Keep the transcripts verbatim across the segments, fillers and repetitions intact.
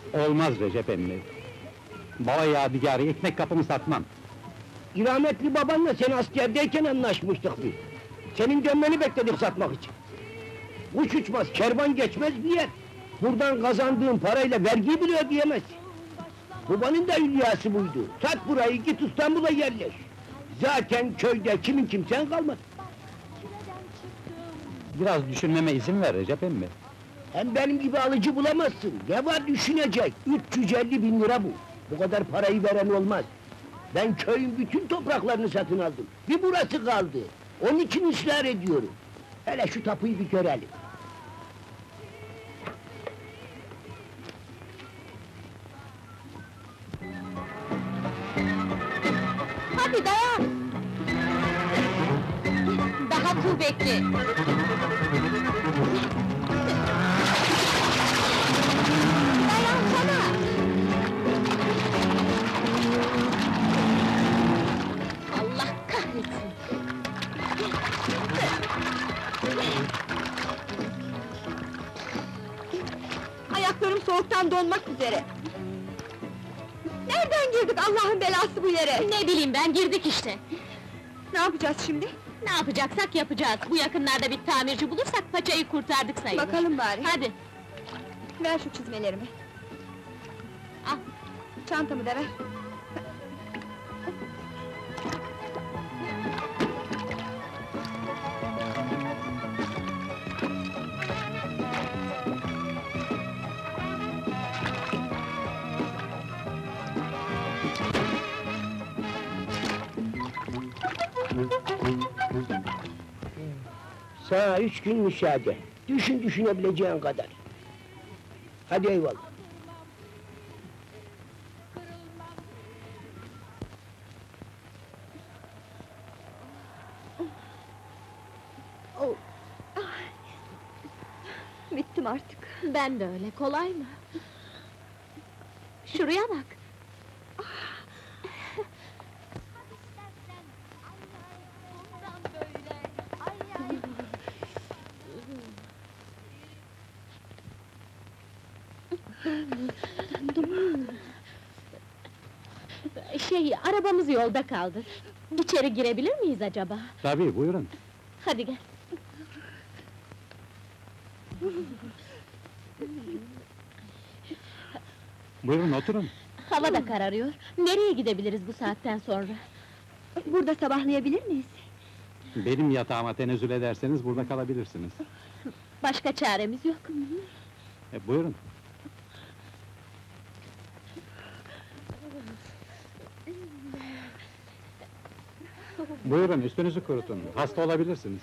Olmaz Recep emmi! Baba yadigarı, ekmek kapımı satmam! İrahmetli babanla sen askerdeyken anlaşmıştık biz. Senin dönmeni bekledik satmak için. Kuş uçmaz, kervan geçmez bir yer. Buradan kazandığın parayla vergi bile ödeyemezsin. Babanın da hülyası buydu. Sat burayı, git İstanbul'a yerleş. Zaten köyde kimin kimsen kalmadı. Biraz düşünmeme izin ver Recep emmi! Hem benim gibi alıcı bulamazsın. Ne var düşünecek? üç yüz elli bin lira bu. Bu kadar parayı veren olmaz. Ben köyün bütün topraklarını satın aldım. Bir burası kaldı. Onun için ısrar ediyorum. Hele şu tapuyu bir görelim. Hadi dayan! Daha kuvvetli! Dayansana! Allah kahretsin! Ayaklarım soğuktan donmak üzere! Nereden girdik Allah'ın belası bu yere? Ne bileyim ben, girdik işte! Ne yapacağız şimdi? Ne yapacaksak yapacağız! Bu yakınlarda bir tamirci bulursak paçayı kurtardık sayılır! Bakalım bari. Hadi! Ver şu çizmelerimi. Al! Çantamı da ver. Sana üç gün müsaade. Düşün düşünebileceğin kadar. Hadi eyvallah. Oh. Bittim artık. Ben de öyle, kolay mı? Şuraya bak! Şey, arabamız yolda kaldı. İçeri girebilir miyiz acaba? Tabii, buyurun! Hadi gel! Buyurun, oturun! Hava da kararıyor. Nereye gidebiliriz bu saatten sonra? Burada sabahlayabilir miyiz? Benim yatağıma tenezzül ederseniz burada kalabilirsiniz. Başka çaremiz yok. E, buyurun! Buyurun, üstünüzü kurutun, hasta olabilirsiniz.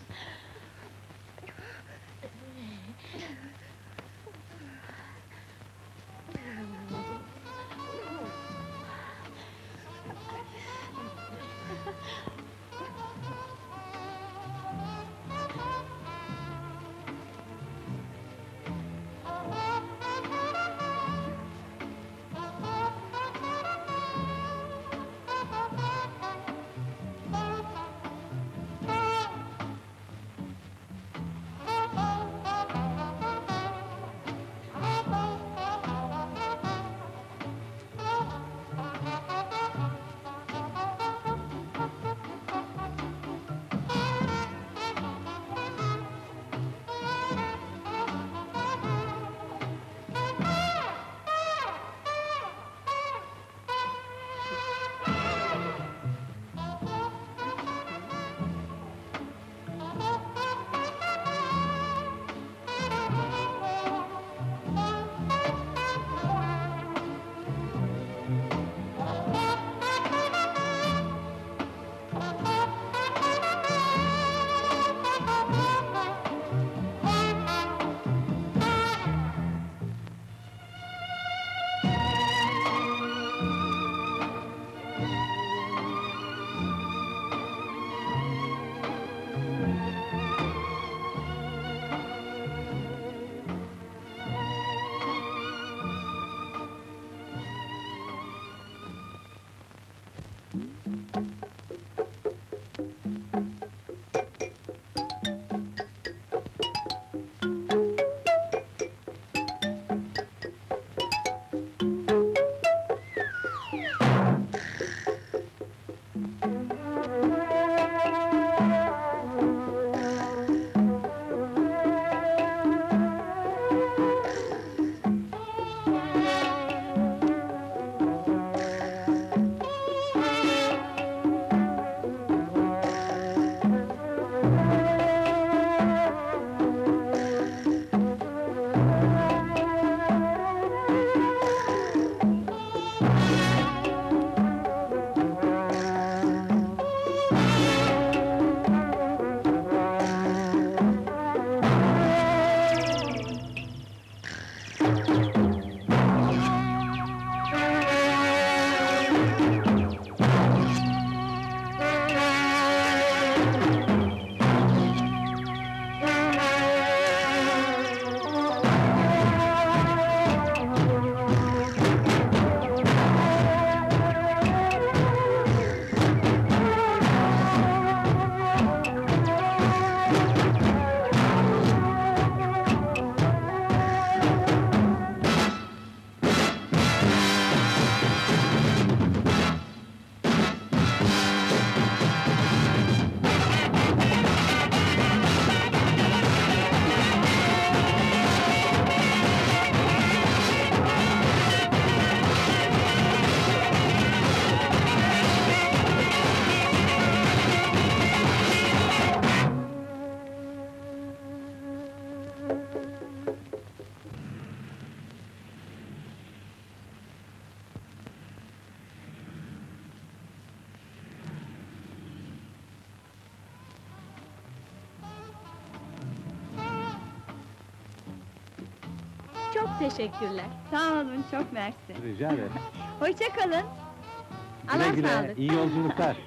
Teşekkürler. Sağ olun, çok mersi. Rica ederim. Hoşça kalın. Güle Allah'a güle, sağlık. iyi yolculuklar.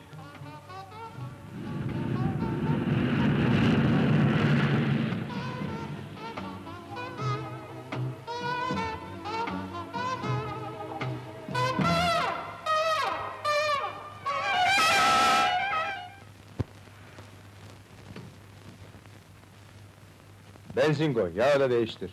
Benzin koy, yağı da değiştir.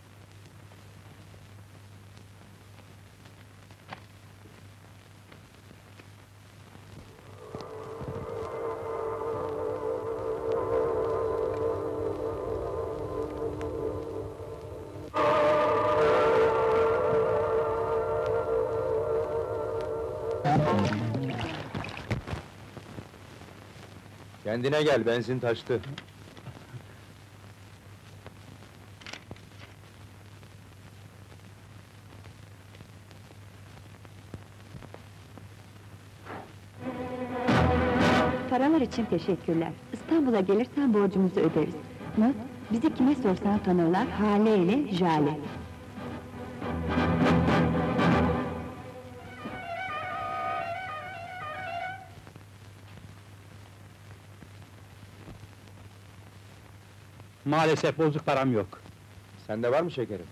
Kendine gel, benzin taştı. Paralar için teşekkürler. İstanbul'a gelirsen borcumuzu öderiz. Not, bizi kime sorsan tanırlar, Hale ile Jale. Maalesef bozuk param yok. Sende var mı şekerim?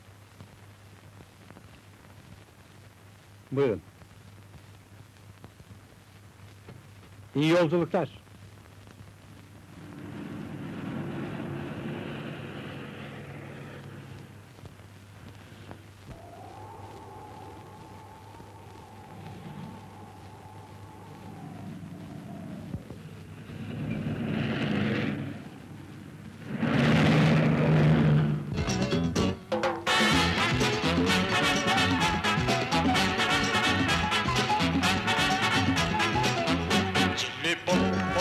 Buyurun. İyi yolculuklar. Les pommes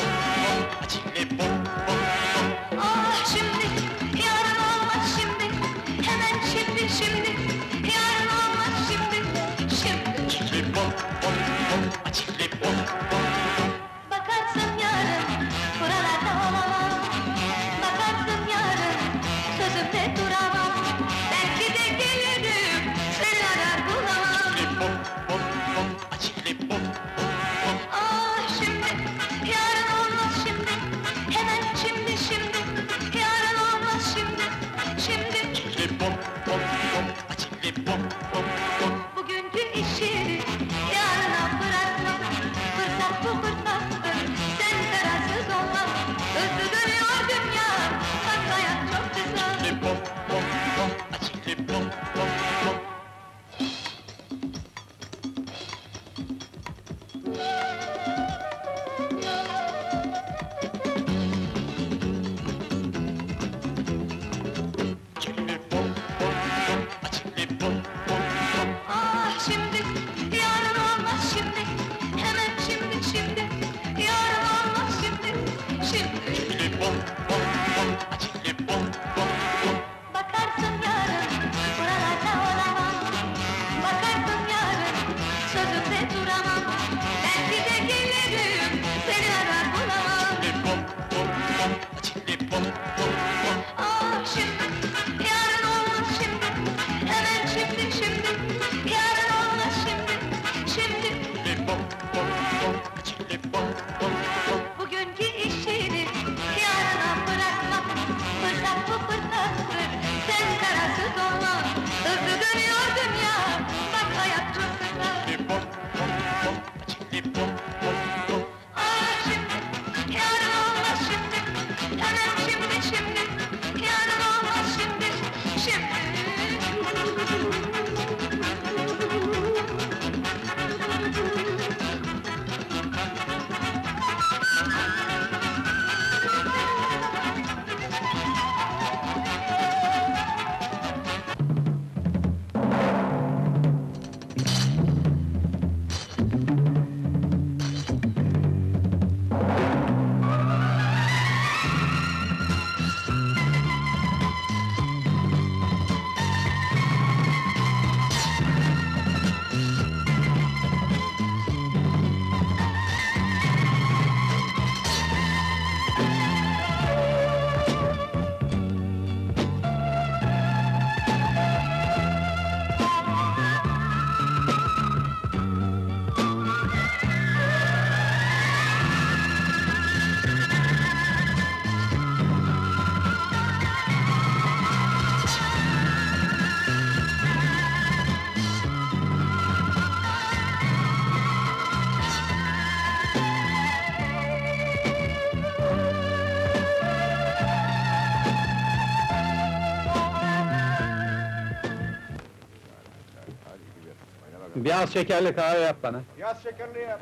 Bir az şekerli kahve yap bana. Yaz şekerli yap.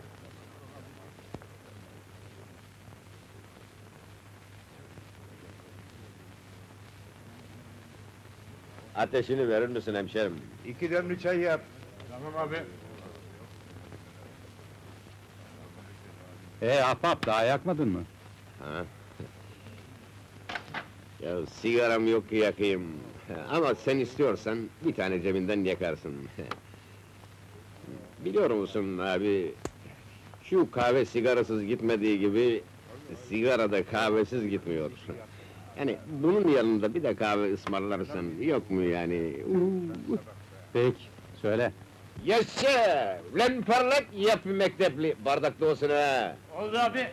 Ateşini verir misin hemşerim? İki demli çay yap. Tamam abi. Ee ahbap, daha yakmadın mı? Ha? Ya sigaram yok ki yakayım. Ama sen istiyorsan bir tane cebinden yakarsın. Biliyor musun abi? Şu kahve sigarasız gitmediği gibi sigara da kahvesiz gitmiyor. Yani bunun yanında bir de kahve ısmarlarsan yok mu yani? Uh! Peki, söyle. Yaşa! Lan parlak yap bir mektepli, bardakta olsun ha! Oldu abi.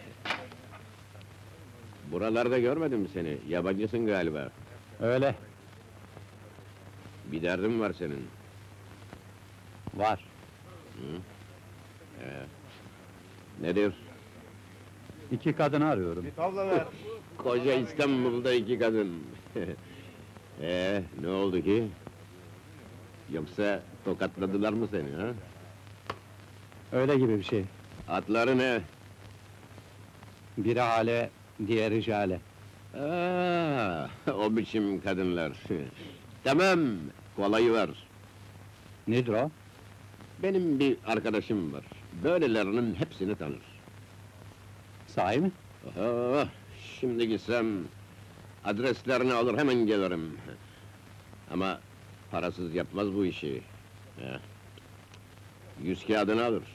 Buralarda görmedim seni, yabancısın galiba. Öyle, Bir derdin var senin. var. Ee, nedir? İki kadını arıyorum. Tavla ver. Koca İstanbul'da iki kadın. Ee, ne oldu ki? Yoksa tokatladılar mı seni ha? Öyle gibi bir şey. Adları ne? Biri Hale, diğeri Jale. Aa, o biçim kadınlar. Tamam, kolayı var. Nedir o? Benim bir arkadaşım var. Böylelerinin hepsini tanır. Sahi mi? Aha, şimdi gitsem adreslerini alır hemen gelirim. Ama parasız yapmaz bu işi. Ya. Yüz kağıdını alır.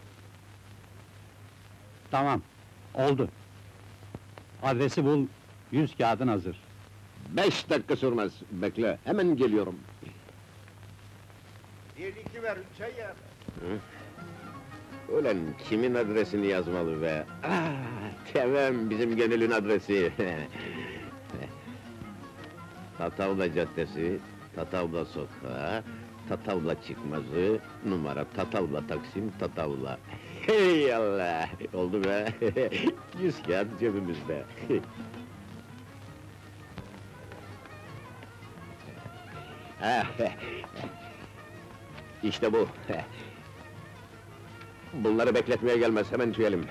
Tamam, oldu. Adresi bul, yüz kağıdın hazır. Beş dakika sürmez, bekle, hemen geliyorum. Bir iki ver, çay yap. Ulan kimin adresini yazmalı be? Ah, tamam, bizim gönülün adresi. Tatavla Caddesi, Tatavla Sokağı, Tatavla Çıkmazı, numara Tatavla Taksim, Tatavla. Hey Allah! Oldu be! Yüz kağıt cebimizde. Ah, İşte bu. Bunları bekletmeye gelmez, hemen tüyelim.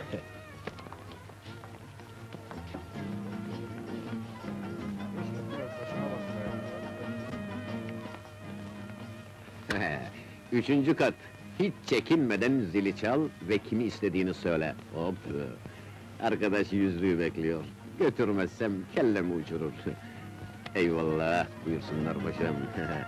Üçüncü kat. Hiç çekinmeden zili çal ve kimi istediğini söyle. Hop! Arkadaş yüzlüğü bekliyor. Götürmezsem kellemi uçurur. Eyvallah, buyursunlar paşam.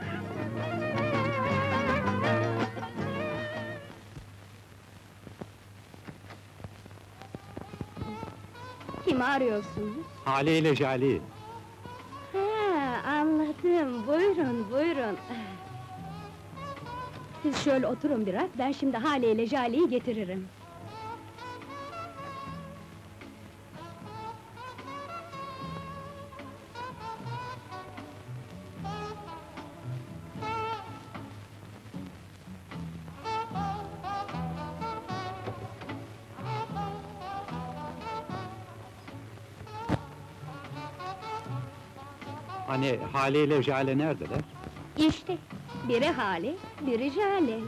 Kimi arıyorsunuz? Hale ile Jale'yi. Ha, anladım. Buyurun, buyurun. Siz şöyle oturun biraz, ben şimdi Hale ile Jale'yi getiririm. Hani Hale ile Jale neredeler? İşte, biri Hale, biri Jale.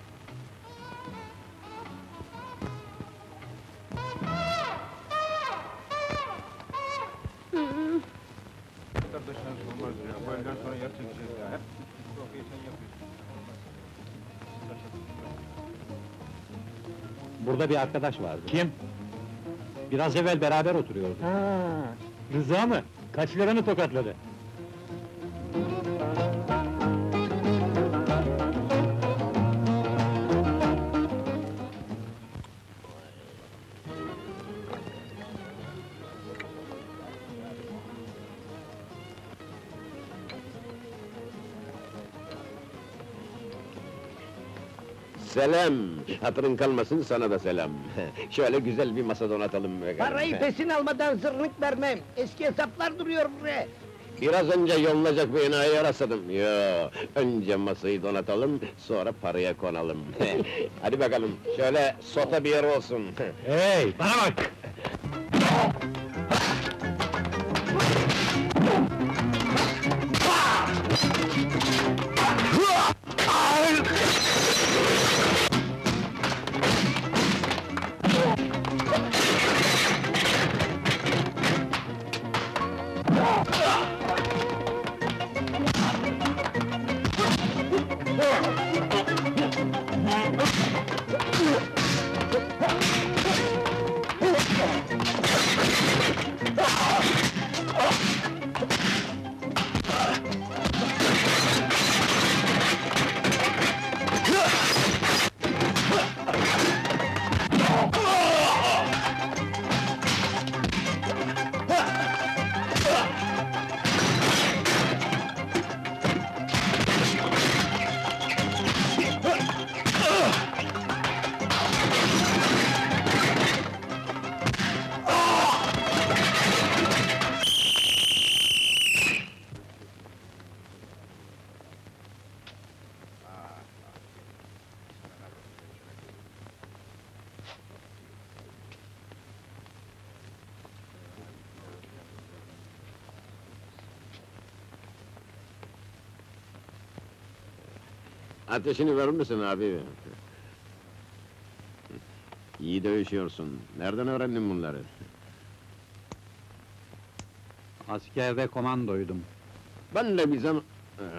Hmm, Arkadaşlarınız olmaz ya, bu elden sonra yer çekeceğiz ya. Hep profesyonel sen yapıyorsun. Burada bir arkadaş vardı. Kim? Biraz evvel beraber oturuyorduk. Ha, Rıza mı? Kaç liranı tokatladı? Selam! Hatırın kalmasın, sana da selam. Şöyle güzel bir masa donatalım be karım. Parayı pesin almadan zırnık vermem. Eski hesaplar duruyor buraya. Biraz önce yollayacak bir enayi rastladım. Yo, önce masayı donatalım, sonra paraya konalım. Hadi bakalım, şöyle sota bir yer olsun. Hey, bana bak! Ateşini verir misin abi? İyi dövüşüyorsun. Nereden öğrendin bunları? Askerde komandoydum. Ben de bir zaman...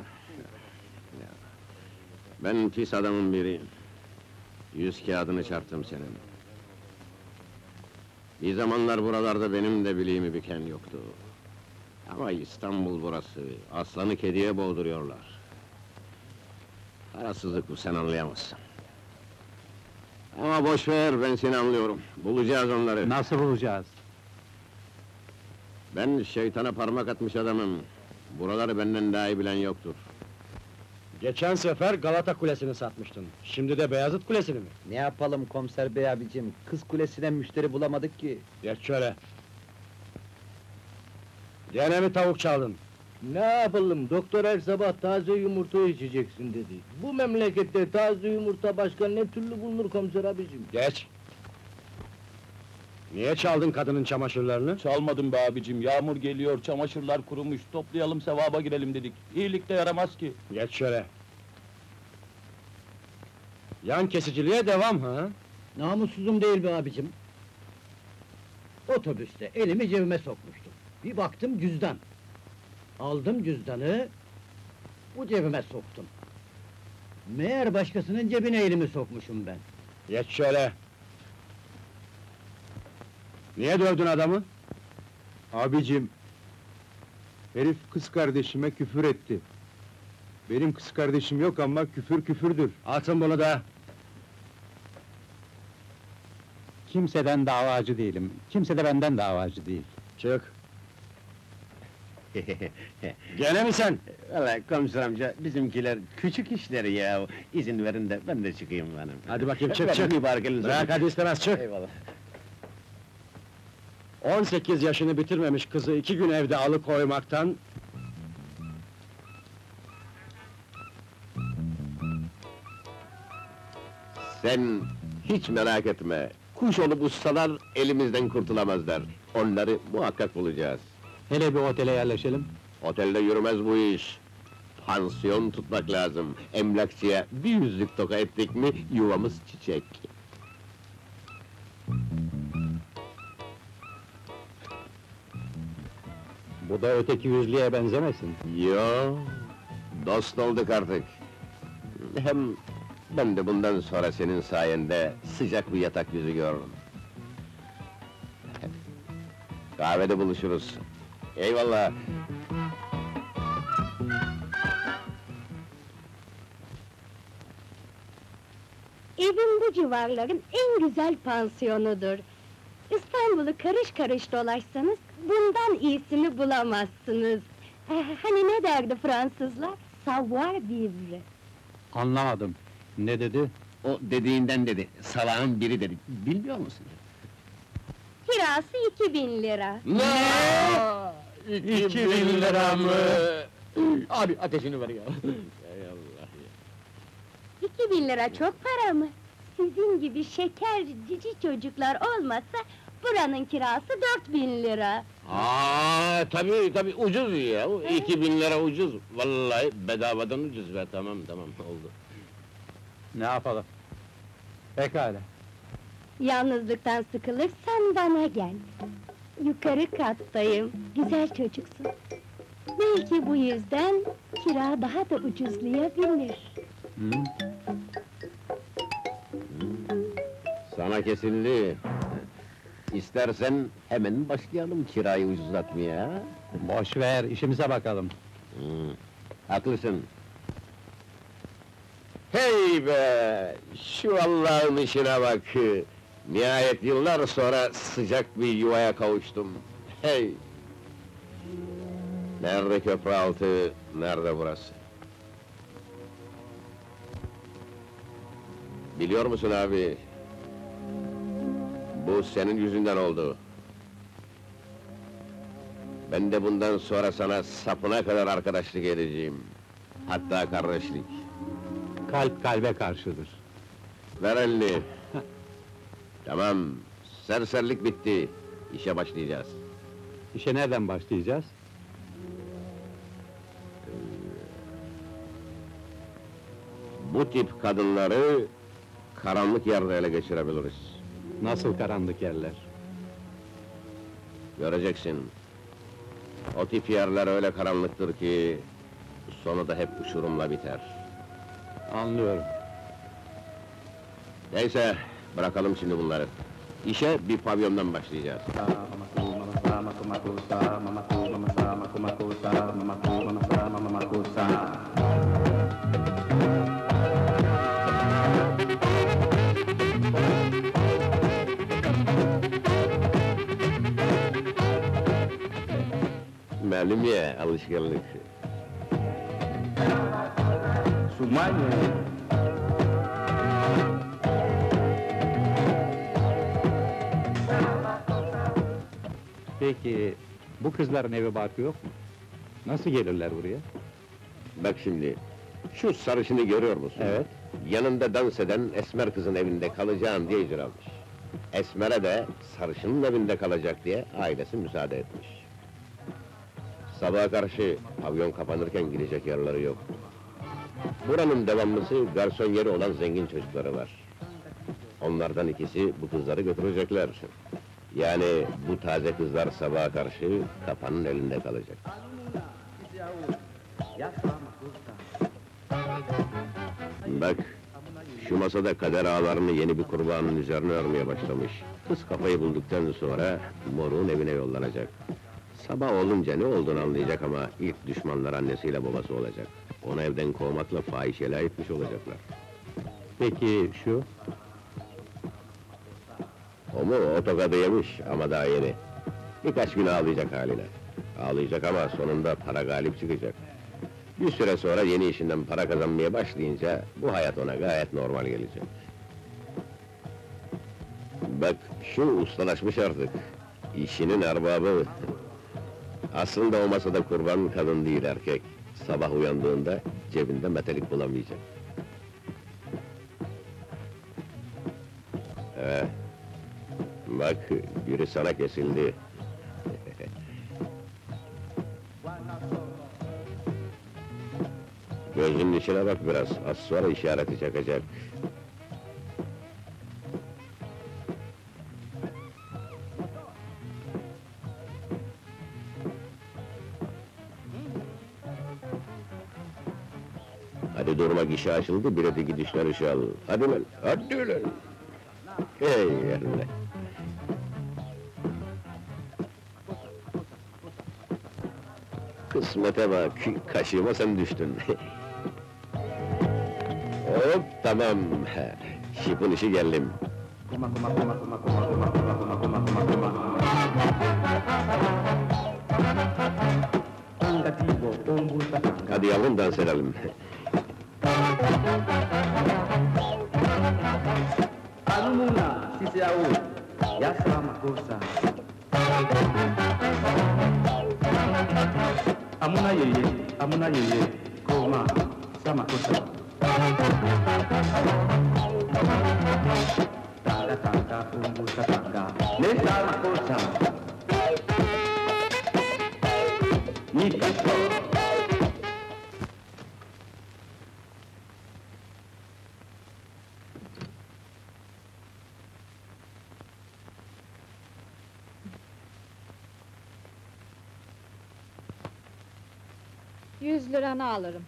Ben pis adamın biri. Yüz kağıdını çarptım senin. Bir zamanlar buralarda benim de bileğimi büken yoktu. Ama İstanbul burası, aslanı kediye boğduruyorlar. Parasızlık bu, sen anlayamazsın. Ama boş ver, ben seni anlıyorum. Bulacağız onları. Nasıl bulacağız? Ben şeytana parmak atmış adamım. Buraları benden daha iyi bilen yoktur. Geçen sefer Galata Kulesi'ni satmıştın. Şimdi de Beyazıt Kulesi'ni mi? Ne yapalım komiser bey abicim? Kız kulesine müşteri bulamadık ki. Geç şöyle. Gene mi tavuk çaldın? Ne yapalım, doktor her sabah taze yumurta içeceksin dedi. Bu memlekette taze yumurta başka ne türlü bulunur komiser abicim? Geç! Niye çaldın kadının çamaşırlarını? Çalmadım be abicim, yağmur geliyor, çamaşırlar kurumuş, toplayalım sevaba girelim dedik. İyilik de yaramaz ki. Geç şöyle! Yan kesiciliğe devam ha? Namussuzum değil be abicim. Otobüste elimi cebime sokmuştum. Bir baktım cüzdan. Aldım cüzdanı, bu cebime soktum. Meğer başkasının cebine elimi sokmuşum ben. Geç şöyle! Niye dövdün adamı? Abicim, herif kız kardeşime küfür etti. Benim kız kardeşim yok ama küfür küfürdür. Atın bunu da! Kimseden davacı değilim. Kimse de benden davacı değil. Çık! Gene mi sen? Valla komiser amca, bizimkiler küçük işleri ya. İzin verin de ben de çıkayım benim. Hadi bakayım, çık, Verin çık! mübarek elinizi Bırak öpeyim. hadi istemez, çık! Eyvallah. on sekiz yaşını bitirmemiş kızı iki gün evde alıkoymaktan... Sen hiç merak etme. Kuş olup uçsalar elimizden kurtulamazlar. Onları muhakkak bulacağız. Hele bir otele yerleşelim. Otelde yürümez bu iş. Pansiyon tutmak lazım. Emlakçıya bir yüzlük toka ettik mi yuvamız çiçek. Bu da öteki yüzlüğe benzemesin. Yo, dost olduk artık. Hem ben de bundan sonra senin sayende sıcak bir yatak yüzü görürüm. Kahvede buluşuruz. Eyvallah. Evim bu civarların en güzel pansiyonudur. İstanbul'u karış karış dolaşsanız, bundan iyisini bulamazsınız. Eh, hani ne derdi Fransızlar? Savoir vivre. Anlamadım. Ne dedi? O dediğinden dedi, salağın biri dedi. Bilmiyor musun? Kirası iki bin lira. Ne? İki bin lira mı? Abi ateşini ver ya. Ey Allah ya. İki bin lira çok para mı? Sizin gibi şeker cici çocuklar olmasa, buranın kirası dört bin lira. Aa tabii tabii ucuz ya. İki bin lira ucuz. Vallahi bedavadan ucuz be. Tamam tamam oldu. Ne yapalım? Pekala. Yalnızlıktan sıkılırsan bana gel. Yukarı kattayım, güzel çocuksun. Belki bu yüzden kira daha da ucuzlayabilir. Hı? Sana kesildi. İstersen hemen başlayalım kirayı ucuzlatmaya. Boş ver, işimize bakalım. Hı, haklısın. Hey be! Şu Allah'ın işine bak! Nihayet yıllar sonra sıcak bir yuvaya kavuştum. Hey! Nerede köprü altı, nerede burası? Biliyor musun abi? Bu senin yüzünden oldu. Ben de bundan sonra sana sapına kadar arkadaşlık edeceğim. Hatta kardeşlik. Kalp kalbe karşıdır. Ver elini. Tamam, serserlik bitti. İşe başlayacağız. İşe nereden başlayacağız? Bu tip kadınları karanlık yerde ele geçirebiliriz. Nasıl karanlık yerler? Göreceksin. O tip yerler öyle karanlıktır ki sonu da hep uçurumla biter. Anlıyorum. Neyse, bırakalım şimdi bunları. İşe bir pavyondan başlayacağız. Malum ya, alışkanlık. Peki, bu kızların evi barkı yok mu? Nasıl gelirler buraya? Bak şimdi, şu sarışını görüyor musun? Evet. Yanında dans eden esmer kızın evinde kalacağım diye icra almış. Esmer'e de sarışının evinde kalacak diye ailesi müsaade etmiş. Sabaha karşı pavyon kapanırken gidecek yerleri yok. Buranın devamlısı garson yeri olan zengin çocukları var. Onlardan ikisi bu kızları götürecekler. Yani bu taze kızlar sabaha karşı kapanın elinde kalacak. Bak, şu masada kader ağlarını yeni bir kurbanın üzerine örmeye başlamış. Kız kafayı bulduktan sonra moruğun evine yollanacak. Sabah olunca ne olduğunu anlayacak ama ilk düşmanlar annesiyle babası olacak. Onu evden kovmakla fahişeliğe etmiş olacaklar. Peki şu? O mu? O tokadı yemiş ama daha yeni. Birkaç gün ağlayacak haline. Ağlayacak ama sonunda para galip çıkacak. Bir süre sonra yeni işinden para kazanmaya başlayınca bu hayat ona gayet normal gelecek. Bak, şu ustalaşmış artık. İşinin erbabı. Aslında o masada kurban kadın değil erkek. Sabah uyandığında cebinde metalik bulamayacak. Ee, bak, biri sana kesildi. Gözünün içine bak biraz, az sonra işareti çakacak. Hadi durma, gişe açıldı, bir öteki dişler ışığı al. Hadi lan, hadi lan! Hey Allah! Kısmete bak, kaşığıma sen düştün. Hop, tamam! Şipin işi geldim. Hadi yavrum, dans edelim. Ano muna, sisiyaw, yasa makosa. Amuna yeye, amuna yeye, koma, sama kosa. Tanga tanga, umbu sa tanga, ne sama kosa. Ni kaso. Yüz liranı alırım.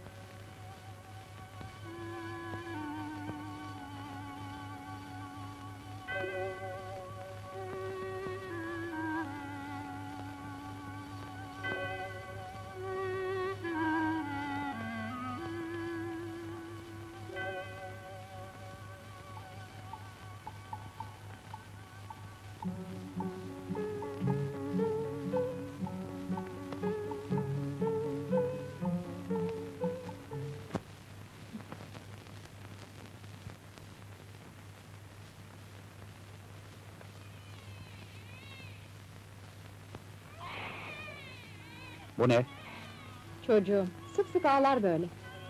Bu ne? Çocuğum, sık sık ağlar böyle.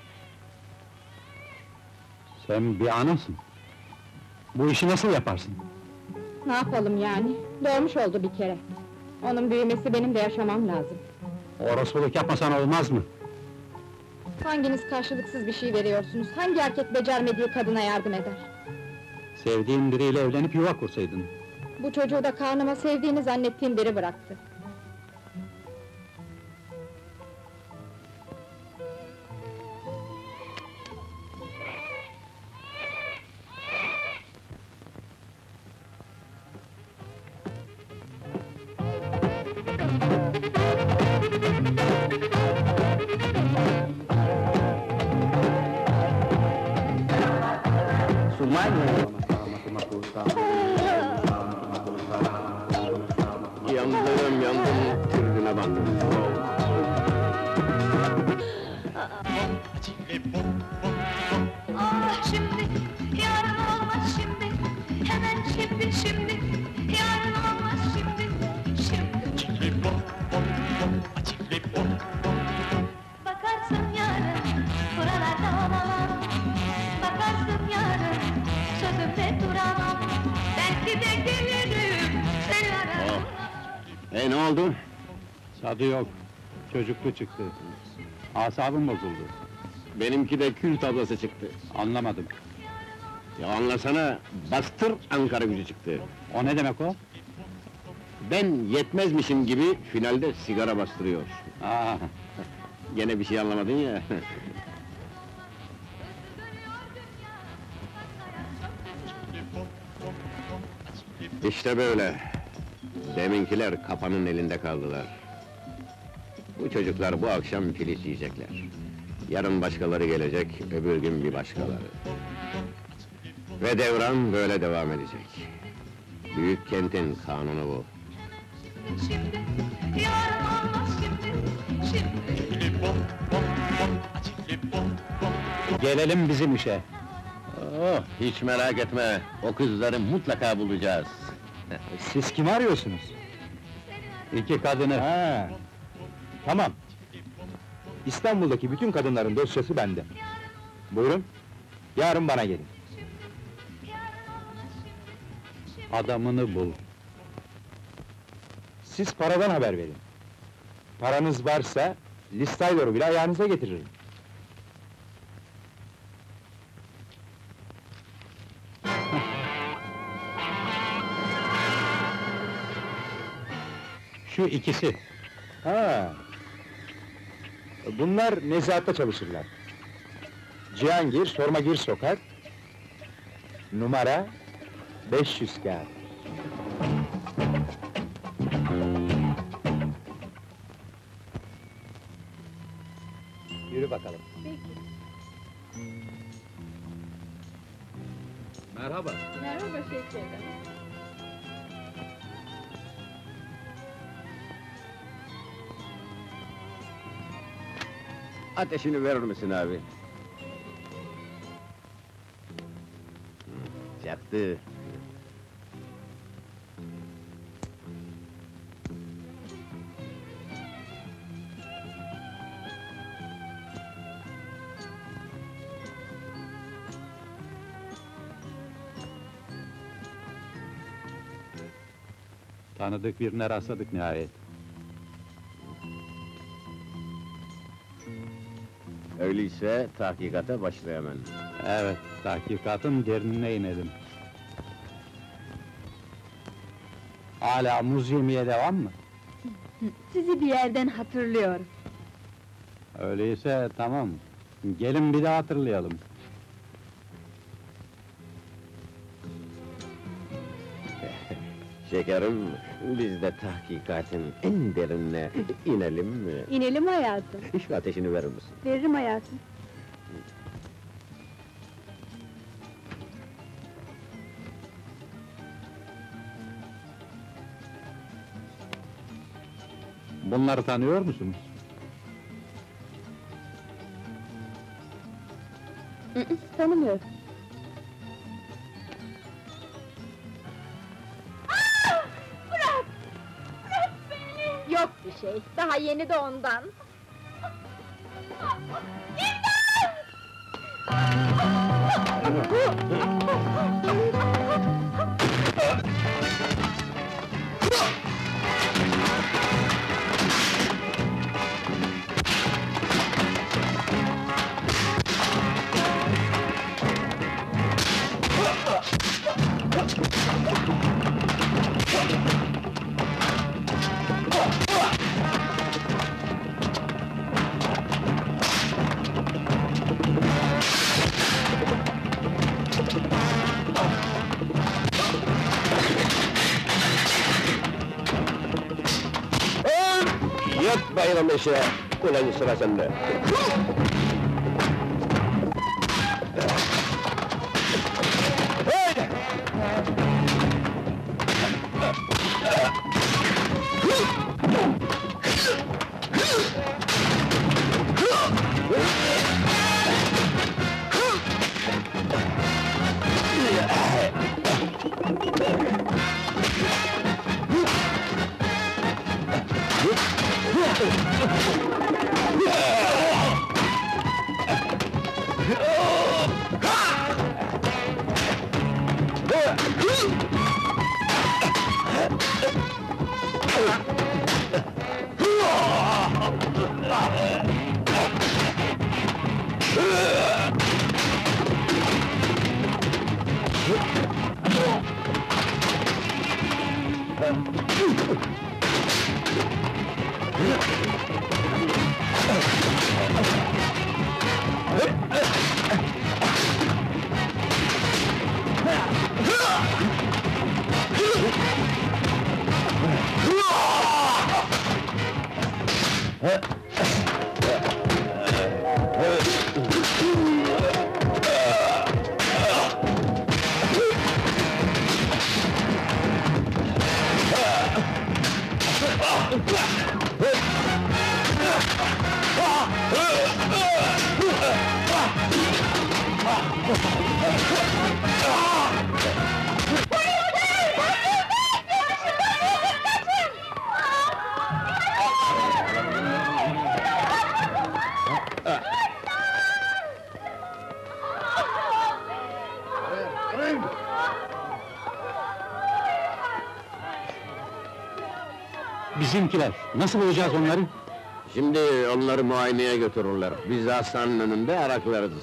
Sen bir anasın. Bu işi nasıl yaparsın? Ne yapalım yani? Doğmuş oldu bir kere. Onun büyümesi benim de yaşamam lazım. Orospuluk yapmasan olmaz mı? Hanginiz karşılıksız bir şey veriyorsunuz? Hangi erkek becermediği kadına yardım eder? Sevdiğin biriyle evlenip yuva kursaydın. Bu çocuğu da karnıma sevdiğini zannettiğim biri bıraktı. Yandım, yandım, türbüne bandım. Ah şimdi, yarın olmaz şimdi, hemen şimdi şimdi, yarın olmaz şimdi, şimdi. Bakarsın yarın, buralarda olamam, bakarsın yarın, sözümde duramam, belki de gelirim, seni ararım. E ne oldu? Tadı yok. Çocuklu çıktı. Asabım bozuldu. Benimki de kül tablası çıktı. Anlamadım. Ya anlasana, bastır Ankara gücü çıktı. O ne demek o? Ben yetmezmişim gibi finalde sigara bastırıyor. Aa, Gene bir şey anlamadın ya. İşte böyle. Deminkiler kafanın elinde kaldılar. Bu çocuklar bu akşam piliç yiyecekler. Yarın başkaları gelecek, öbür gün bir başkaları. Ve devran böyle devam edecek. Büyük kentin kanunu bu. Şimdi, yarın olmaz şimdi, şimdi. gelelim bizim işe. Oh, hiç merak etme, o kızları mutlaka bulacağız. Siz kimi arıyorsunuz? İki kadını. Ha, tamam. İstanbul'daki bütün kadınların dosyası bende. Buyurun, yarın bana gelin. Adamını bul. Siz paradan haber verin. Paranız varsa, Listayler'ı bile ayağınıza getiririm. Şu ikisi. Ha. Bunlar nezahatta çalışırlar. Cihangir, Sormagir Sokak... Numara... beş yüz kağıt. Yürü bakalım. Merhaba. Merhaba şekerim. Ateşini verir misin abi? Yaktı. Tanıdık birine rastladık nihayet. Öyleyse tahkikata başla hemen. Evet, tahkikatın derinine inelim. Hala muz yemeye devam mı? Sizi bir yerden hatırlıyorum. Öyleyse tamam. Gelin bir daha hatırlayalım. Şekerim, biz de tahkikatın en derinine inelim mi? İnelim hayatım. Şu ateşini verir misin? Veririm hayatım. Bunları tanıyor musunuz? Hı hı, tanımıyorum. Bırak! Bırak beni! Yok bir şey, daha yeni de ondan. hayvan beşe! Ulan sıra sende! Bizimkiler, nasıl bulacağız onları? Şimdi onları muayeneye götürürler. Biz de hastanenin önünde araklarız.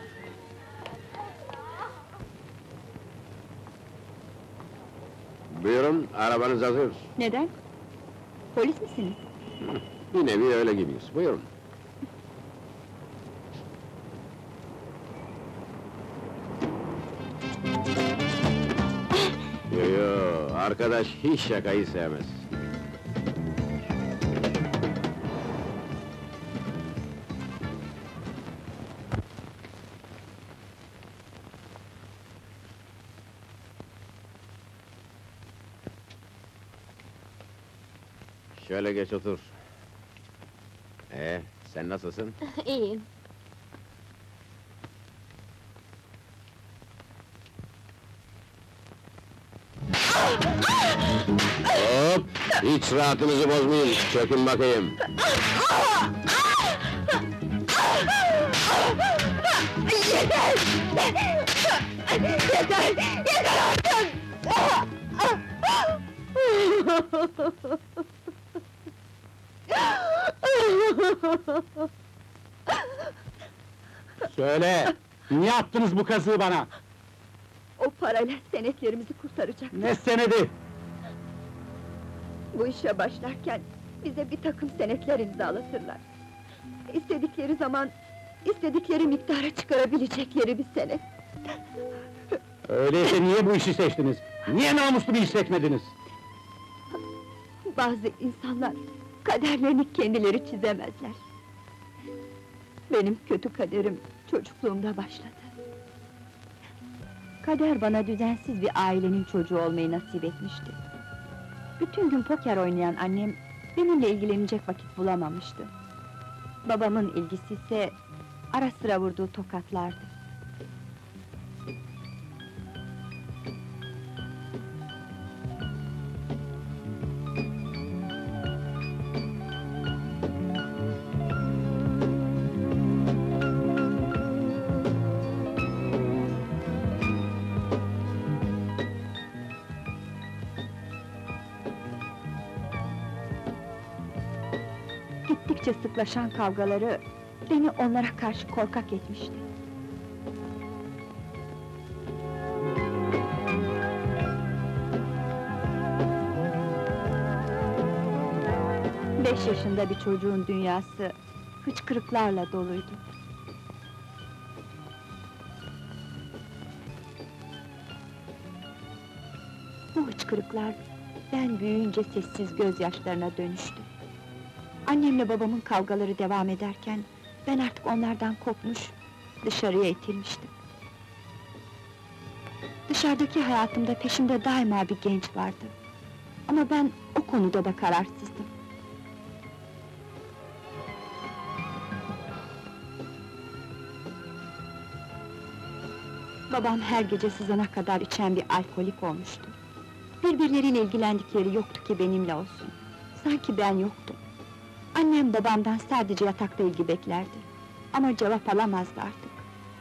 Buyurun, arabanız hazır. Neden? Polis misiniz? Bir nevi öyle gibiyiz. Buyurun. Yo yo, arkadaş hiç şakayı sevmez. Şöyle geç otur. Ee, sen nasılsın? İyiyim. Hop! Hiç rahatınızı bozmayın, çökün bakayım. Yeter! Yeter! Yeter artık! Söyle! Niye attınız bu kazığı bana? O parayla senetlerimizi kurtaracak. Ne senedi? Bu işe başlarken bize bir takım senetler imzalatırlar. İstedikleri zaman, istedikleri miktara çıkarabilecekleri bir senet. Öyleyse niye bu işi seçtiniz? Niye namuslu bir iş seçmediniz? Bazı insanlar kaderlerini kendileri çizemezler. Benim kötü kaderim çocukluğumda başladı. Kader bana düzensiz bir ailenin çocuğu olmayı nasip etmişti. Bütün gün poker oynayan annem benimle ilgilenecek vakit bulamamıştı. Babamın ilgisi ise ara sıra vurduğu tokatlardı. Gittikçe sıklaşan kavgaları beni onlara karşı korkak etmişti. Beş yaşında bir çocuğun dünyası hıçkırıklarla doluydu. Bu hıçkırıklar ben büyüyünce sessiz gözyaşlarına dönüştü. Annemle babamın kavgaları devam ederken, ben artık onlardan kopmuş, dışarıya itilmiştim. Dışarıdaki hayatımda peşimde daima bir genç vardı. Ama ben o konuda da kararsızdım. Babam her gece sızana kadar içen bir alkolik olmuştu. Birbirleriyle ilgilendikleri yoktu ki benimle olsun. Sanki ben yoktum. Annem babamdan sadece yatakta ilgi beklerdi. Ama cevap alamazdı artık.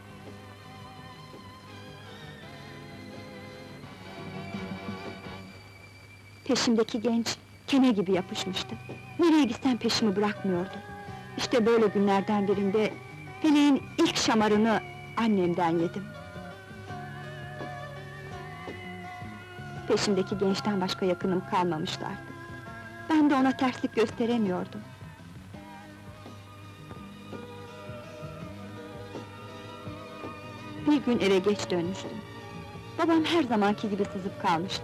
Peşimdeki genç, kene gibi yapışmıştı. Nereye gitsem peşimi bırakmıyordu. İşte böyle günlerden birinde, feleğin ilk şamarını annemden yedim. Peşimdeki gençten başka yakınım kalmamıştı artık. Ben de ona terslik gösteremiyordum. Bir gün eve geç dönmüştüm. Babam her zamanki gibi sızıp kalmıştı.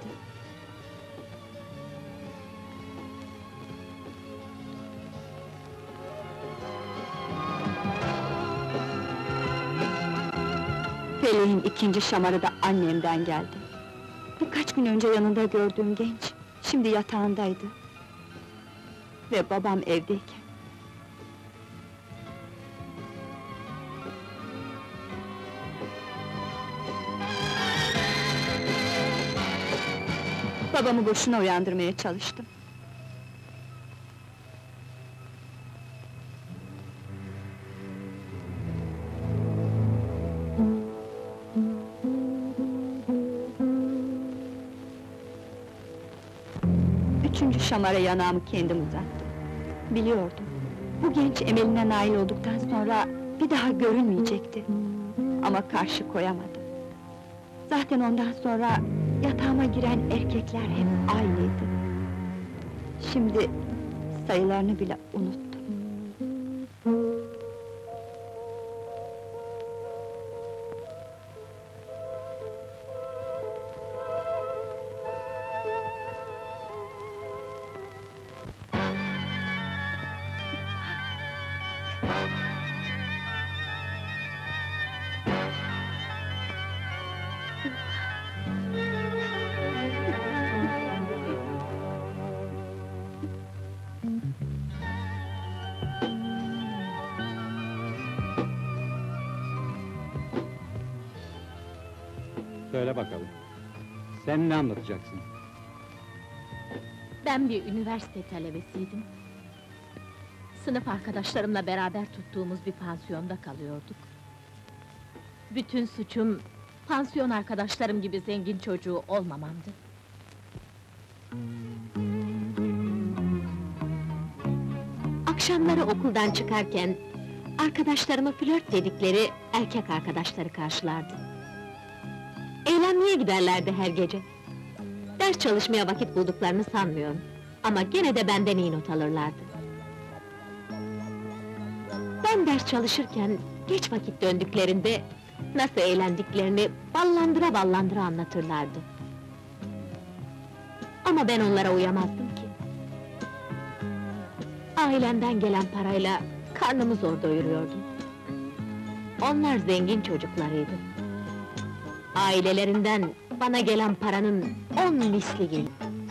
Feleğin ikinci şamarı da annemden geldi. Birkaç gün önce yanında gördüğüm genç, şimdi yatağındaydı. Ve babam evdeyken. Babamı boşuna uyandırmaya çalıştım. Üçüncü şamara yanağımı kendim uzattım. Biliyordum, bu genç emeline nail olduktan sonra bir daha görünmeyecekti. Ama karşı koyamadım. Zaten ondan sonra yatağıma giren erkekler hep aynıydı. Şimdi sayılarını bile unuttum. Söyle bakalım. Sen ne anlatacaksın? Ben bir üniversite talebesiydim. Sınıf arkadaşlarımla beraber tuttuğumuz bir pansiyonda kalıyorduk. Bütün suçum, pansiyon arkadaşlarım gibi zengin çocuğu olmamamdı. Akşamları okuldan çıkarken, arkadaşlarımı flört dedikleri erkek arkadaşları karşılardı. Eğlenmeye giderlerdi her gece. Ders çalışmaya vakit bulduklarını sanmıyorum. Ama gene de benden iyi not alırlardı. Ben ders çalışırken, geç vakit döndüklerinde... nasıl eğlendiklerini ballandıra ballandıra anlatırlardı. Ama ben onlara uyamazdım ki. Ailemden gelen parayla karnımı zor doyuruyordum. Onlar zengin çocuklarıydı. Ailelerinden bana gelen paranın on misli geliyor.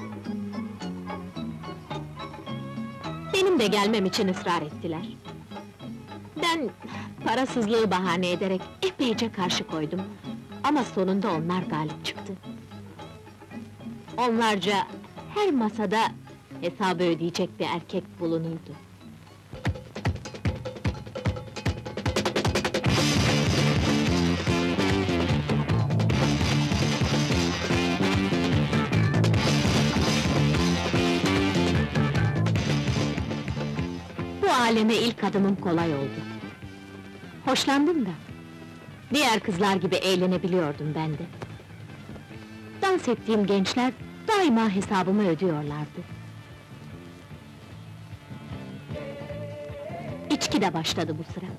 Benim de gelmem için ısrar ettiler. Ben parasızlığı bahane ederek epeyce karşı koydum. Ama sonunda onlar galip çıktı. Onlarca her masada hesabı ödeyecek bir erkek bulunurdu. Bu aleme ilk adımım kolay oldu. Hoşlandım da. Diğer kızlar gibi eğlenebiliyordum ben de. Dans ettiğim gençler daima hesabımı ödüyorlardı. İçki de başladı bu sıra.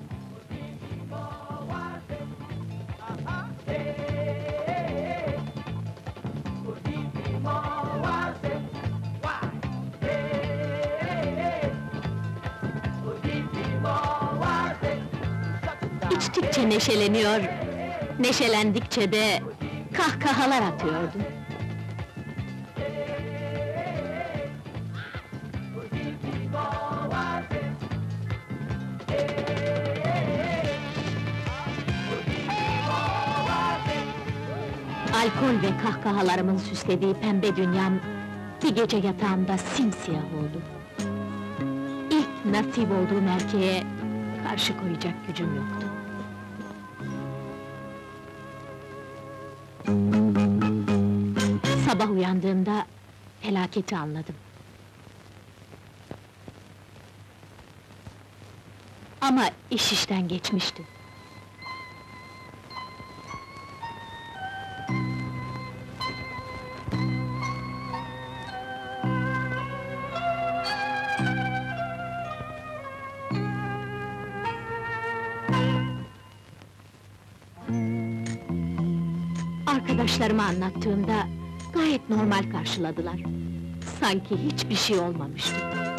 İçtikçe neşeleniyor, neşelendikçe de kahkahalar atıyordum. Alkol ve kahkahalarımın süslediği pembe dünyam, bir gece yatağımda simsiyah oldu. İlk nasip olduğum erkeğe karşı koyacak gücüm yoktu. Sabah uyandığımda felaketi anladım. Ama iş işten geçmişti. Arkadaşlarıma anlattığımda gayet normal karşıladılar. Sanki hiçbir şey olmamıştı.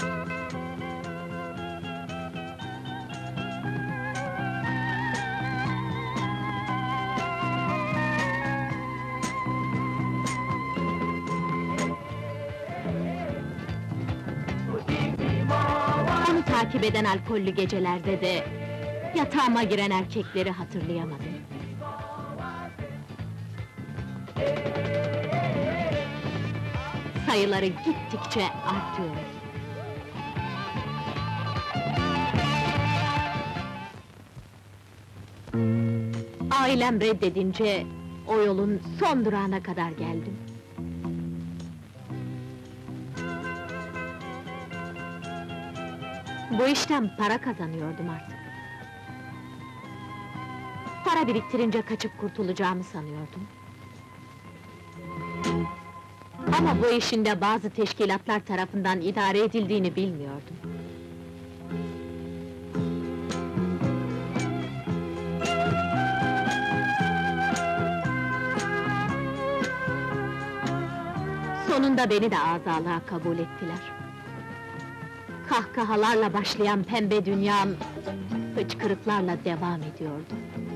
Onu takip eden alkollü gecelerde de yatağıma giren erkekleri hatırlayamadım. Sayıları gittikçe artıyor. Ailem reddedince o yolun son durağına kadar geldim. Bu işten para kazanıyordum artık. Para biriktirince kaçıp kurtulacağımı sanıyordum. Ama bu işin de bazı teşkilatlar tarafından idare edildiğini bilmiyordum. Sonunda beni de azalığa kabul ettiler. Kahkahalarla başlayan pembe dünyam, hıçkırıklarla devam ediyordu.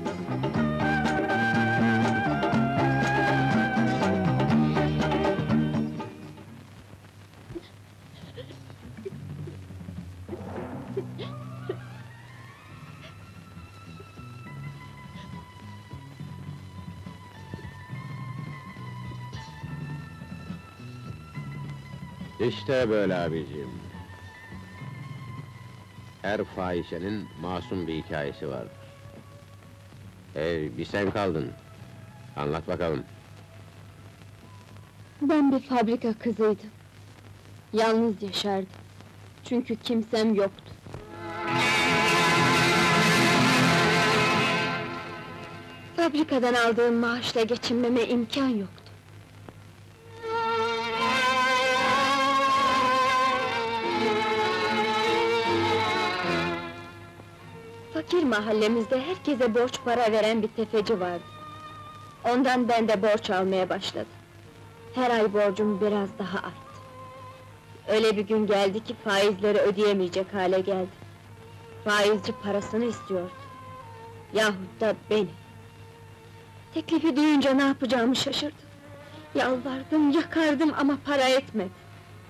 İşte böyle abiciğim. Her fahişenin masum bir hikayesi vardır. Ee, bir sen kaldın. Anlat bakalım. Ben bir fabrika kızıydım. Yalnız yaşardım. Çünkü kimsem yoktu. Fabrikadan aldığım maaşla geçinmeme imkan yoktu. Fakir mahallemizde herkese borç para veren bir tefeci vardı. Ondan ben de borç almaya başladım. Her ay borcum biraz daha arttı. Öyle bir gün geldi ki faizleri ödeyemeyecek hale geldim. Faizci parasını istiyordu. Yahut da beni. Teklifi duyunca ne yapacağımı şaşırdım. Yalvardım, yakardım ama para etmedi.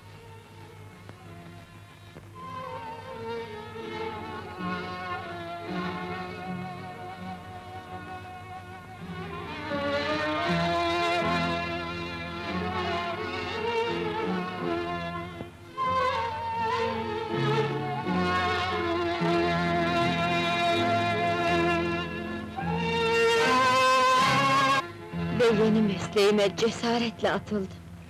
Ve yeni mesleğime cesaretle atıldım.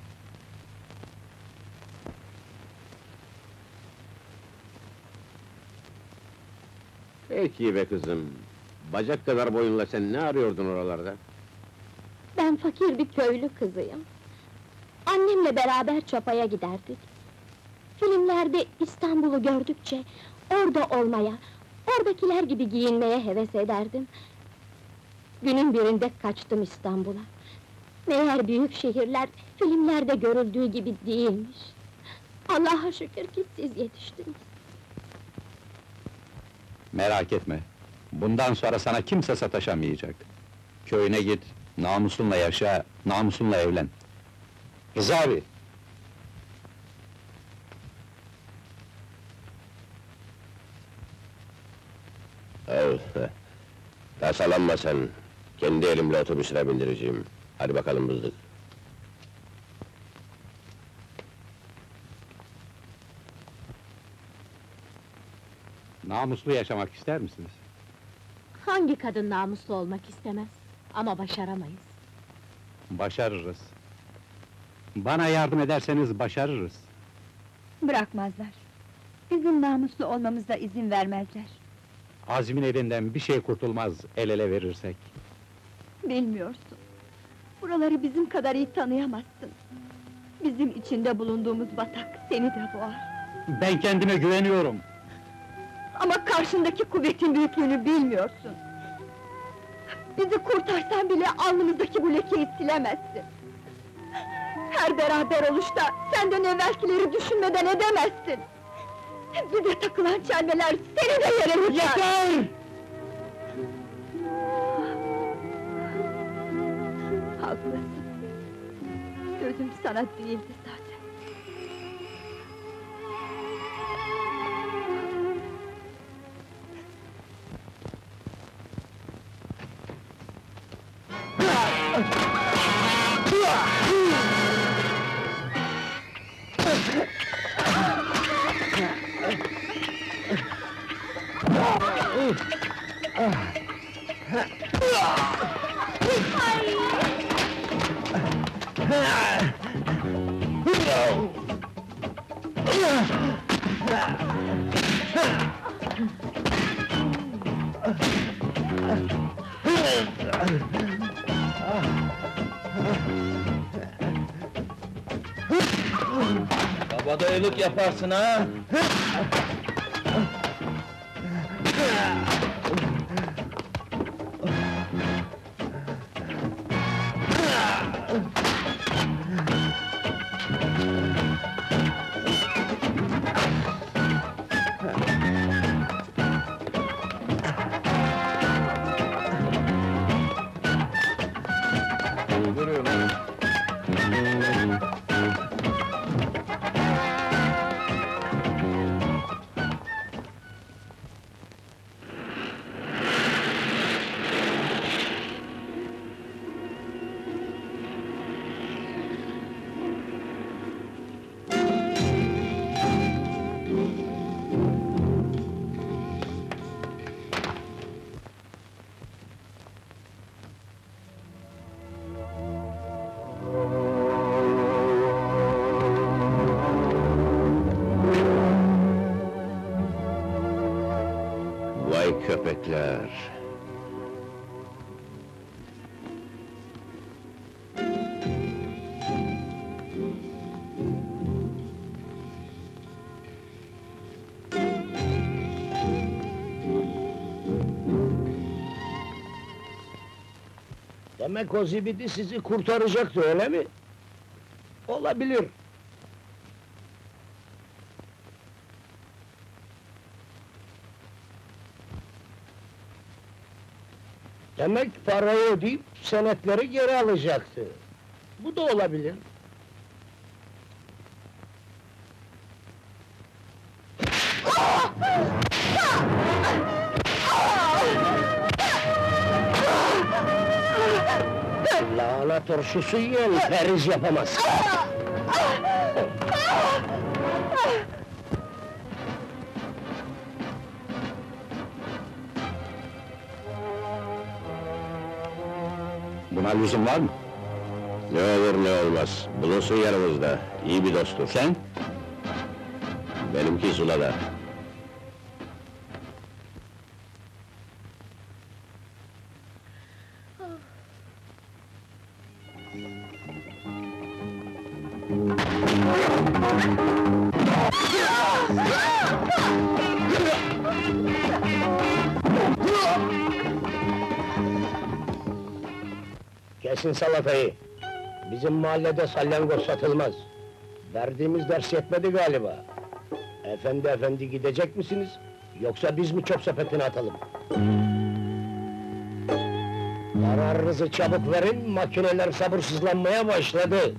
Peki be kızım. Bacak kadar boyunla sen ne arıyordun oralarda? Ben fakir bir köylü kızıyım. Annemle beraber çapaya giderdik. Filmlerde İstanbul'u gördükçe orada olmaya, oradakiler gibi giyinmeye heves ederdim. Günün birinde kaçtım İstanbul'a. Meğer büyük şehirler filmlerde görüldüğü gibi değilmiş. Allah'a şükür ki siz yetiştiniz. Merak etme. Bundan sonra sana kimse sataşamayacak. Köyüne git, namusunla yaşa, namusunla evlen. Rıza abi! Al, tasalanma sen. Kendi elimle otobüsüne bindireceğim. Hadi bakalım bızdık. Namuslu yaşamak ister misiniz? Hangi kadın namuslu olmak istemez? Ama başaramayız. Başarırız. Bana yardım ederseniz başarırız. Bırakmazlar. Bizim namuslu olmamıza izin vermezler. Azim'in elinden bir şey kurtulmaz, el ele verirsek. Bilmiyorsun. Buraları bizim kadar iyi tanıyamazsın. Bizim içinde bulunduğumuz batak seni de boğar. Ben kendime güveniyorum. Ama karşındaki kuvvetin büyüklüğünü bilmiyorsun. Bizi kurtarsan bile alnımızdaki bu lekeyi silemezsin. Her beraber oluşta senden evvelkileri düşünmeden edemezsin. Bize takılan çelmeler seni de yere vuracak! Yeter! Haklısın. Sözüm sana değildi zaten. Kabadayılık yaparsın ha! Vay köpekler! Demek o zibidi sizi kurtaracaktı, öyle mi? Olabilir. Demek parayı ödeyip senetleri geri alacaktı. Bu da olabilir. Lahana turşusu yiyen periz yapamaz. Buna lüzum var mı? Ne olur ne olmaz, bulunsun yanımızda, iyi bir dosttur. Sen? Benimki Zula'da. Kesin salatayı. Bizim mahallede salyangoz satılmaz. Verdiğimiz ders yetmedi galiba. Efendi efendi gidecek misiniz? Yoksa biz mi çöp sepetine atalım? Kararınızı çabuk verin, makineler sabırsızlanmaya başladı.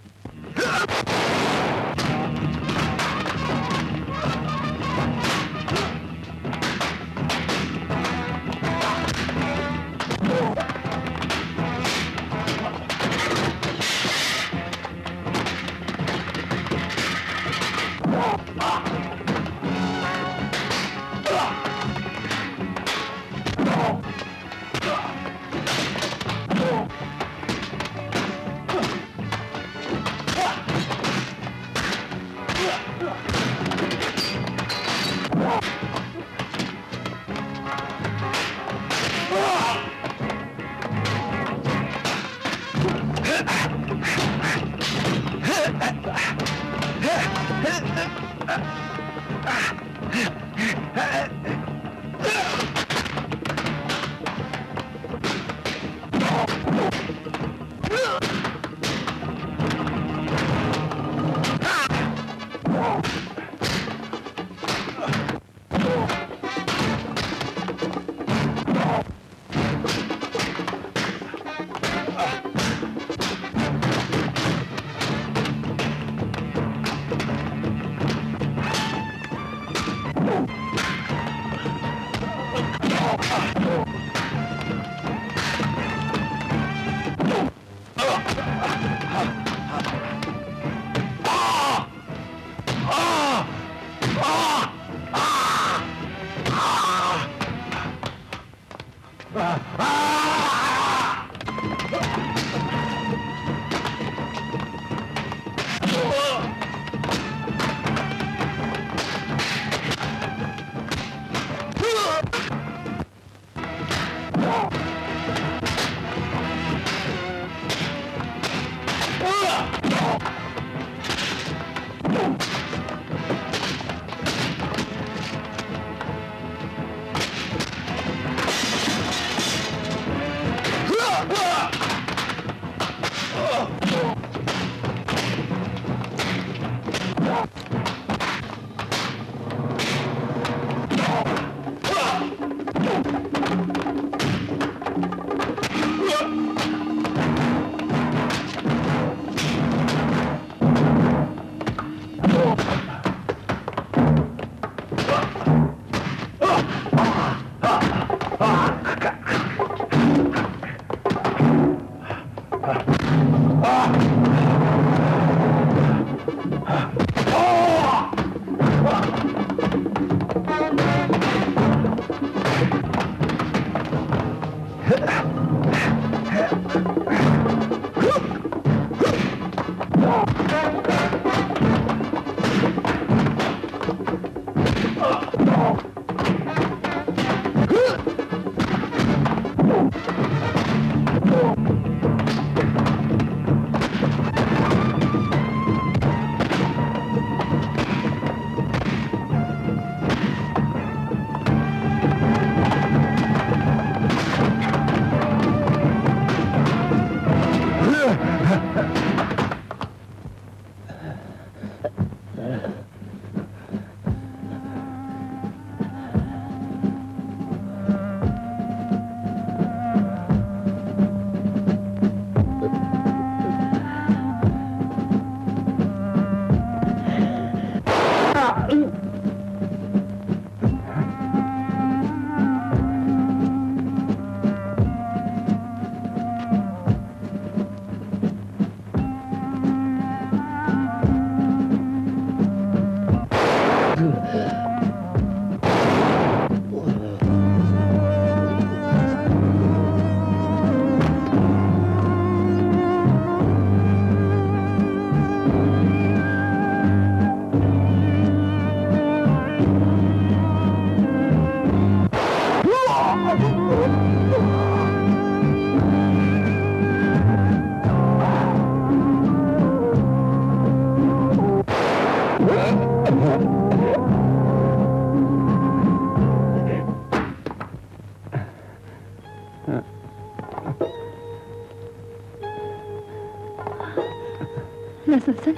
Nasılsın?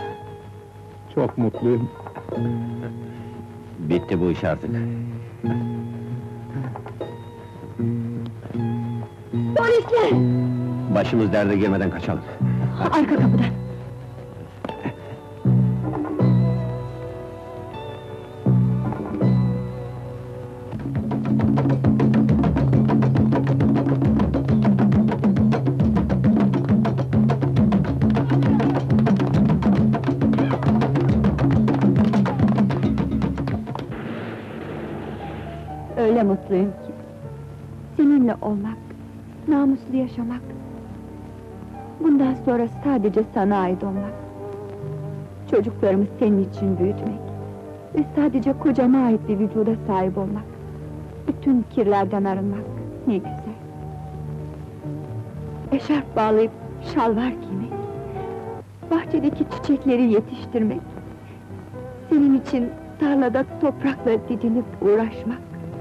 Çok mutluyum. Bitti bu iş artık. O Polisler! Başımız derde girmeden kaçalım. Arka kapıdan! Öyle mutluyum ki, seninle olmak, namuslu yaşamak, bundan sonra sadece sana ait olmak, çocuklarımı senin için büyütmek ve sadece kocama ait bir vücuda sahip olmak, bütün kirlerden arınmak ne güzel. Eşarp bağlayıp şalvar giymek, bahçedeki çiçekleri yetiştirmek, senin için tarlada toprakla didinip uğraşmak.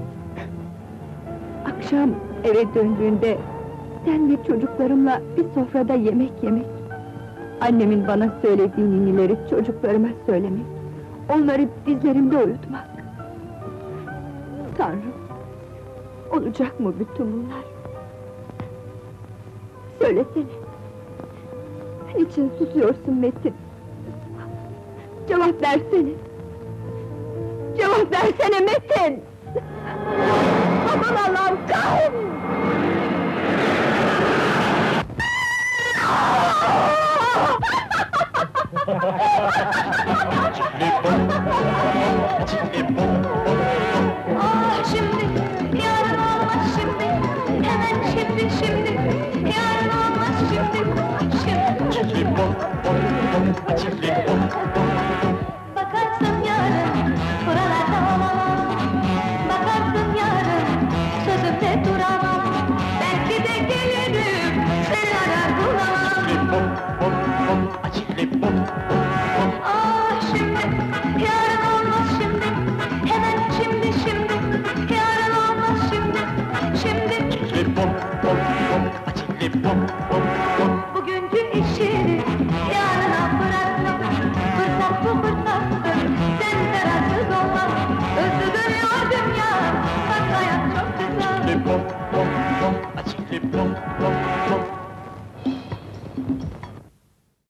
Akşam eve döndüğünde sen ve çocuklarımla bir sofrada yemek yemek, annemin bana söylediği ninnileri çocuklarıma söylemek, onları dizlerimde uyutmak. Tanrım, olacak mı bütün bunlar? Söylesene. Niçin susuyorsun Metin? Cevap versene! Cevap versene Metin! Aman Allah'ım, kahretsin!